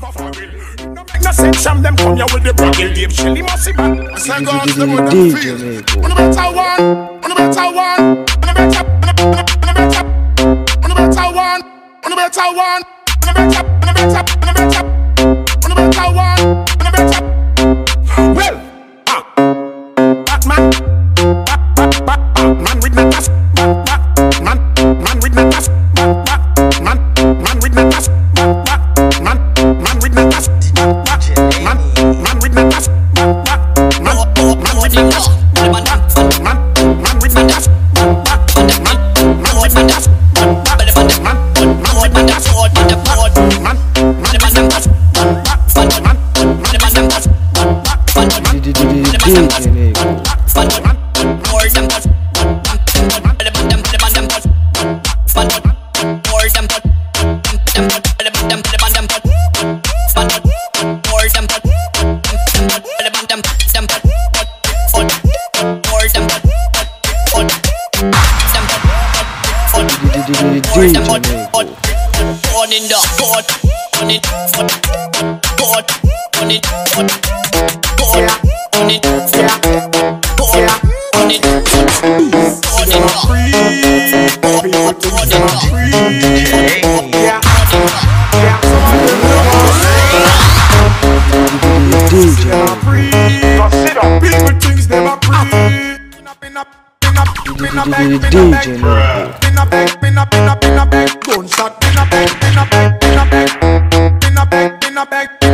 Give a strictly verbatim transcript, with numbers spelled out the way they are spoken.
No section them come here with the braggle Dave Shelley massive man. Say God's the one them feel. On the better one, on the better one, on the better, on the better, on the better one, on the better one, on the better, on the better, on the better, on the better one, on the better. Well, ah, Batman, Bat, Bat, Bat, Batman with me cast, Bat, Bat, man, man with me cast, Bat, Bat, man, man with me cast, Bat, Bat, man, man with me cast. Man, man with me cast, man, man, man with me cast, man, man, man with me cast, man, man, man with me cast, man, man, man with me cast, man, man, man with me cast, man, man, man with me cast, On in the court, on it, court, on it, court, on it, court, on it, gunshot, pin a bag, pin a bag, pin a bag, pin a bag, pin a bag, pin a bag.